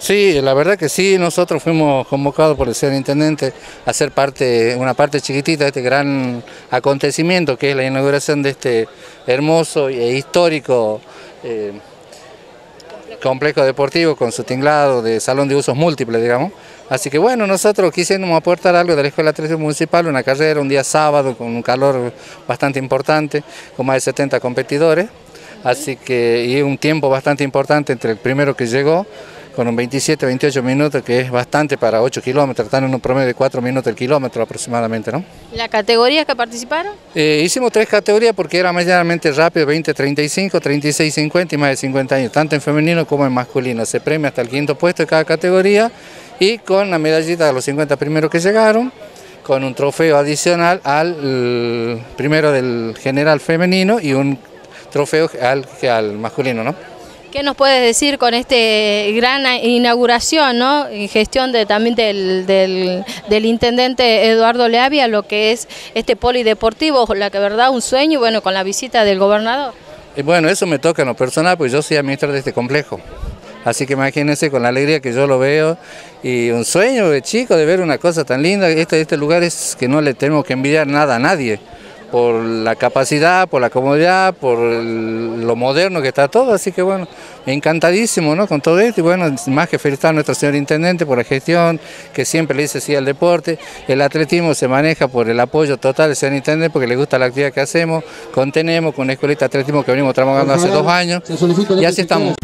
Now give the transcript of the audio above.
Sí, la verdad que sí, nosotros fuimos convocados por el señor Intendente a ser una parte chiquitita de este gran acontecimiento que es la inauguración de este hermoso e histórico complejo deportivo con su tinglado de salón de usos múltiples, digamos. Así que bueno, nosotros quisimos aportar algo de la Escuela Atlética Municipal, una carrera un día sábado con un calor bastante importante, con más de 70 competidores, así que y un tiempo bastante importante entre el primero que llegó, con un 27-28 minutos, que es bastante para 8 kilómetros, están en un promedio de 4 minutos el kilómetro aproximadamente, ¿no? ¿La categoría que participaron? Hicimos 3 categorías porque era medianamente rápido, 20-35, 36-50 y más de 50 años, tanto en femenino como en masculino. Se premia hasta el 5.º puesto de cada categoría y con la medallita de los 50 primeros que llegaron, con un trofeo adicional al primero del general femenino y un trofeo al masculino, ¿no? ¿Qué nos puedes decir con este gran inauguración, ¿no? En gestión también del intendente Eduardo Leavia, lo que es este polideportivo, la que verdad un sueño, bueno, con la visita del gobernador? Bueno, eso me toca en lo personal, pues yo soy administrador de este complejo. Así que imagínense con la alegría que yo lo veo y un sueño de chico de ver una cosa tan linda. Este lugar es que no le tenemos que envidiar nada a nadie, por la capacidad, por la comodidad, por lo moderno que está todo, así que bueno, encantadísimo, ¿no?, con todo esto, y bueno, más que felicitar a nuestro señor Intendente por la gestión, que siempre le dice sí al deporte. El atletismo se maneja por el apoyo total del señor Intendente, porque le gusta la actividad que hacemos, contenemos con una escuelita de atletismo que venimos trabajando hace 2 años, y así estamos.